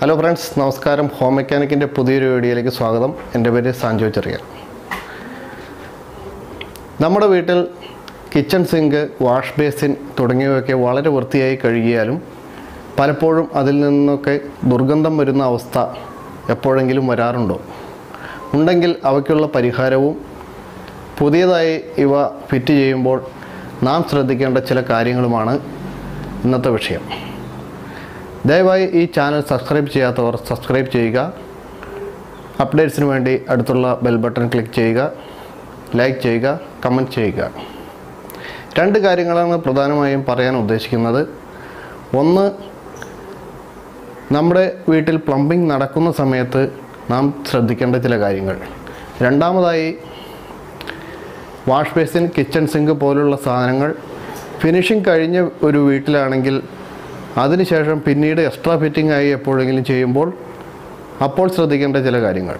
Hello friends, നമസ്കാരം. Home മെക്കാനിക്കിൻ്റെ പുതിയൊരു വീഡിയോയിലേക്ക് സ്വാഗതം. എൻ്റെ പേര് സാൻജോ ചെറിയാൻ. നമ്മുടെ വീട്ടിൽ കിച്ചൺ സിങ്ക്, വാഷ് ബേസിൻ തുടങ്ങിയവയൊക്കെ വളരെ വൃത്തിയായി കഴുകിയാലും പലപ്പോഴും അതിൽ നിന്നൊക്കെ ദുർഗന്ധം വരുന്ന അവസ്ഥ എപ്പോഴെങ്കിലും വരാറുണ്ടോ? ഉണ്ടെങ്കിൽ അവയ്ക്കുള്ള പരിഹാരവും പുതിയതായി ഇവ ഫിറ്റ് ചെയ്യുമ്പോൾ നാം ശ്രദ്ധിക്കേണ്ട ചില കാര്യങ്ങളുമാണ് ഇന്നത്തെ വിഷയം. ദയവായി ഈ ചാനൽ സബ്സ്ക്രൈബ് ചെയ്യാത്തവർ സബ്സ്ക്രൈബ് ചെയ്യുക. അപ്ഡേറ്റ്സിന് വേണ്ടി അടുത്തുള്ള ബെൽ ബട്ടൺ ക്ലിക്ക് ചെയ്യുക, ലൈക്ക് ചെയ്യുക, കമൻറ്റ് ചെയ്യുക. രണ്ട് കാര്യങ്ങളാണ് പ്രധാനമായും പറയാൻ ഉദ്ദേശിക്കുന്നത്. ഒന്ന്, നമ്മുടെ വീട്ടിൽ പ്ലംബിംഗ് നടക്കുന്ന സമയത്ത് നാം ശ്രദ്ധിക്കേണ്ട ചില കാര്യങ്ങൾ. രണ്ടാമതായി, വാഷ് ബേസിൻ, കിച്ചൺ സിങ്ക് പോലുള്ള സാധനങ്ങൾ ഫിനിഷിംഗ് കഴിഞ്ഞ ഒരു വീട്ടിലാണെങ്കിൽ അതിനുശേഷം പിന്നീട് എക്സ്ട്രാ ഫിറ്റിംഗ് ആയി എപ്പോഴെങ്കിലും ചെയ്യുമ്പോൾ അപ്പോൾ ശ്രദ്ധിക്കേണ്ട ചില കാര്യങ്ങൾ.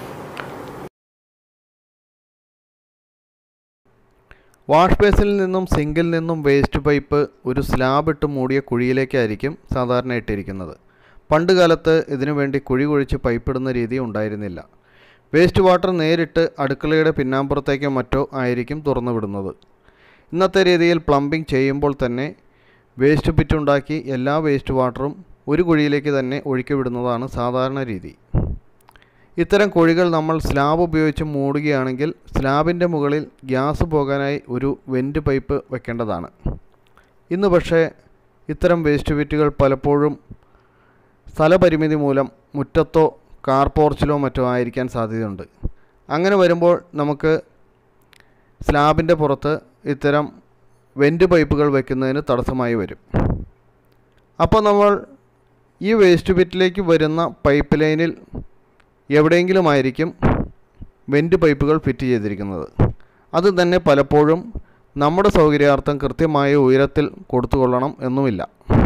വാഷ് ബേസിൽ നിന്നും സിങ്കിൽ നിന്നും വേസ്റ്റ് പൈപ്പ് ഒരു സ്ലാബ് ഇട്ട് മൂടിയ കുഴിയിലേക്കായിരിക്കും സാധാരണ ഇട്ടിരിക്കുന്നത്. പണ്ട് കാലത്ത് ഇതിനു വേണ്ടി കുഴി കുഴിച്ച് പൈപ്പിടുന്ന രീതി ഉണ്ടായിരുന്നില്ല. വേസ്റ്റ് വാട്ടർ നേരിട്ട് അടുക്കളയുടെ പിന്നാമ്പുറത്തേക്കോ മറ്റോ ആയിരിക്കും തുറന്നു വിടുന്നത്. ഇന്നത്തെ രീതിയിൽ പ്ലംബിംഗ് ചെയ്യുമ്പോൾ തന്നെ വേസ്റ്റ് പിറ്റ് ഉണ്ടാക്കി എല്ലാ വേസ്റ്റ് വാട്ടറും ഒരു കുഴിയിലേക്ക് തന്നെ ഒഴുക്കി വിടുന്നതാണ് സാധാരണ രീതി. ഇത്തരം കുഴികൾ നമ്മൾ സ്ലാബ് ഉപയോഗിച്ച് മൂടുകയാണെങ്കിൽ സ്ലാബിൻ്റെ മുകളിൽ ഗ്യാസ് പോകാനായി ഒരു വെൻറ്റ് പൈപ്പ് വെക്കേണ്ടതാണ്. ഇന്ന് പക്ഷേ ഇത്തരം വേസ്റ്റ് പിറ്റുകൾ പലപ്പോഴും സ്ഥലപരിമിതി മൂലം മുറ്റത്തോ കാർ പോർച്ചിലോ മറ്റോ ആയിരിക്കാൻ സാധ്യതയുണ്ട്. അങ്ങനെ വരുമ്പോൾ നമുക്ക് സ്ലാബിൻ്റെ പുറത്ത് ഇത്തരം വെൻറ്റ് പൈപ്പുകൾ വയ്ക്കുന്നതിന് തടസ്സമായി വരും. അപ്പോൾ നമ്മൾ ഈ വേസ്റ്റ് പിറ്റിലേക്ക് വരുന്ന പൈപ്പ് ലൈനിൽ എവിടെയെങ്കിലുമായിരിക്കും വെൻറ്റ് പൈപ്പുകൾ ഫിറ്റ് ചെയ്തിരിക്കുന്നത്. അത് തന്നെ പലപ്പോഴും നമ്മുടെ സൗകര്യാർത്ഥം കൃത്യമായ ഉയരത്തിൽ കൊടുത്തുകൊള്ളണം എന്നുമില്ല.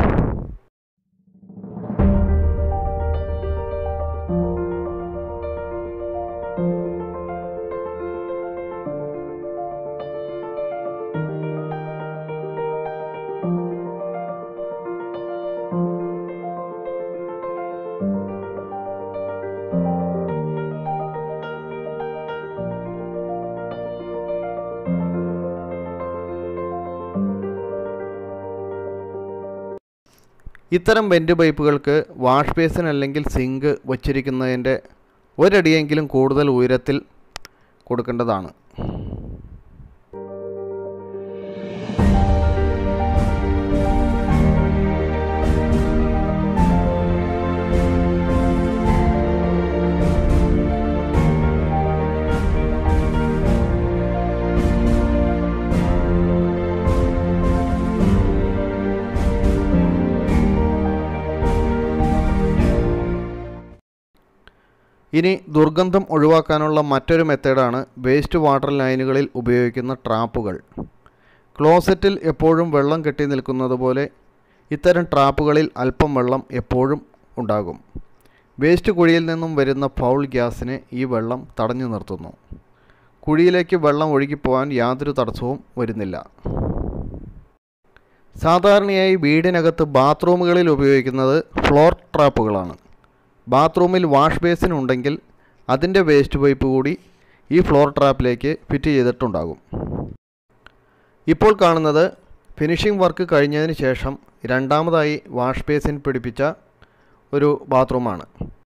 ഇത്തരം വെൻറ്റ് പൈപ്പുകൾക്ക് വാഷ് ബേസിൻ അല്ലെങ്കിൽ സിങ്ക് വച്ചിരിക്കുന്നതിൻ്റെ ഒരടിയെങ്കിലും കൂടുതൽ ഉയരത്തിൽ കൊടുക്കേണ്ടതാണ്. ഇനി ദുർഗന്ധം ഒഴിവാക്കാനുള്ള മറ്റൊരു മെത്തേഡാണ് വേസ്റ്റ് വാട്ടർ ലൈനുകളിൽ ഉപയോഗിക്കുന്ന ട്രാപ്പുകൾ. ക്ലോസറ്റിൽ എപ്പോഴും വെള്ളം കെട്ടി നിൽക്കുന്നത് പോലെ ഇത്തരം ട്രാപ്പുകളിൽ അല്പം വെള്ളം എപ്പോഴും ഉണ്ടാകും. വേസ്റ്റ് കുഴിയിൽ നിന്നും വരുന്ന ഫൗൾ ഗ്യാസിനെ ഈ വെള്ളം തടഞ്ഞു നിർത്തുന്നു. കുഴിയിലേക്ക് വെള്ളം ഒഴുകിപ്പോകാൻ യാതൊരു തടസ്സവും വരുന്നില്ല. സാധാരണയായി വീടിനകത്ത് ബാത്റൂമുകളിൽ ഉപയോഗിക്കുന്നത് ഫ്ലോർ ട്രാപ്പുകളാണ്. ബാത്റൂമിൽ വാഷ് ബേസിൻ ഉണ്ടെങ്കിൽ അതിൻ്റെ വേസ്റ്റ് പൈപ്പ് കൂടി ഈ ഫ്ലോർ ട്രാപ്പിലേക്ക് ഫിറ്റ് ചെയ്തിട്ടുണ്ടാകും. ഇപ്പോൾ കാണുന്നത് ഫിനിഷിംഗ് വർക്ക് കഴിഞ്ഞതിന് ശേഷം രണ്ടാമതായി വാഷ് ബേസിൻ പിടിപ്പിച്ച ഒരു ബാത്റൂമാണ്.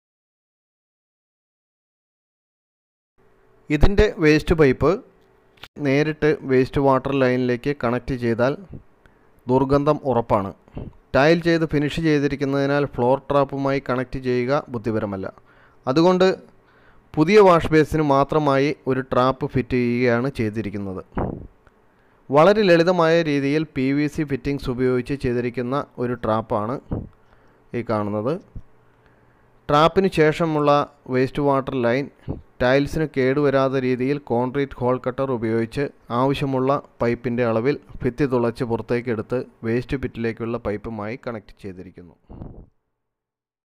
ഇതിൻ്റെ വേസ്റ്റ് പൈപ്പ് നേരിട്ട് വേസ്റ്റ് വാട്ടർ ലൈനിലേക്ക് കണക്റ്റ് ചെയ്താൽ ദുർഗന്ധം ഉറപ്പാണ്. ടൈൽ ചെയ്ത് ഫിനിഷ് ചെയ്തിരിക്കുന്നതിനാൽ ഫ്ലോർ ട്രാപ്പുമായി കണക്റ്റ് ചെയ്യുക ബുദ്ധിപരമല്ല. അതുകൊണ്ട് പുതിയ വാഷ് ബേസിന് മാത്രമായി ഒരു ട്രാപ്പ് ഫിറ്റ് ചെയ്യുകയാണ് ചെയ്തിരിക്കുന്നത്. വളരെ ലളിതമായ രീതിയിൽ PVC ഫിറ്റിംഗ്സ് ഉപയോഗിച്ച് ചെയ്തിരിക്കുന്ന ഒരു ട്രാപ്പാണ് ഈ കാണുന്നത്. ട്രാപ്പിന് ശേഷമുള്ള വേസ്റ്റ് വാട്ടർ ലൈൻ ടൈൽസിന് കേടുവരാത്ത രീതിയിൽ കോൺക്രീറ്റ് ഹോൾ കട്ടർ ഉപയോഗിച്ച് ആവശ്യമുള്ള പൈപ്പിൻ്റെ അളവിൽ ഭിത്തി തുളച്ച് പുറത്തേക്കെടുത്ത് വേസ്റ്റ് പിറ്റിലേക്കുള്ള പൈപ്പുമായി കണക്റ്റ് ചെയ്തിരിക്കുന്നു.